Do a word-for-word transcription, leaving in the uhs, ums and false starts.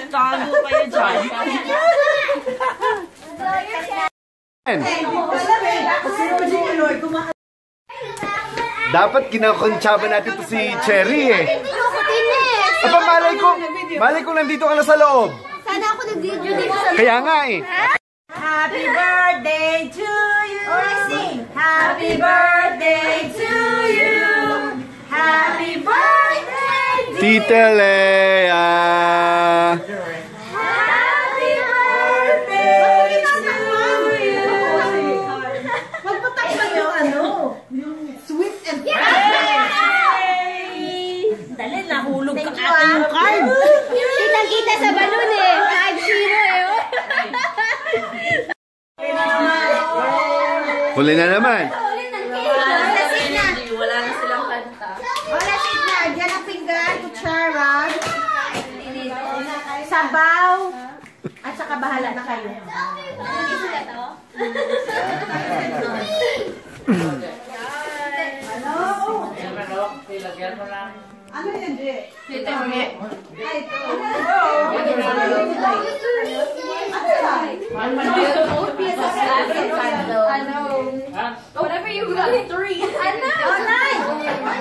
Tago kayo dyan. Dapat kinakontsaba natin to si Cherry eh. Aba, malay ko, malay ko nandito ka na sa loob. Sana ako nag-video dito sa loob. Kaya nga eh. Happy birthday to you. Happy birthday to you. Happy birthday, Tita Lea. Happy birthday to you. Magpatak ba yung ano? Yung sweet and Dali, nahulog ka ata yung card. Kitang-kita sa balon eh. five zero eh. Huli na naman. Wala na silang kanta. Wala sigla. Diyan ang pinggan, kutsara, sabaw, at saka bahala na kayo. Ano yan, Dre? Ito mo. Ay, ito. Whatever you got, three. Ano?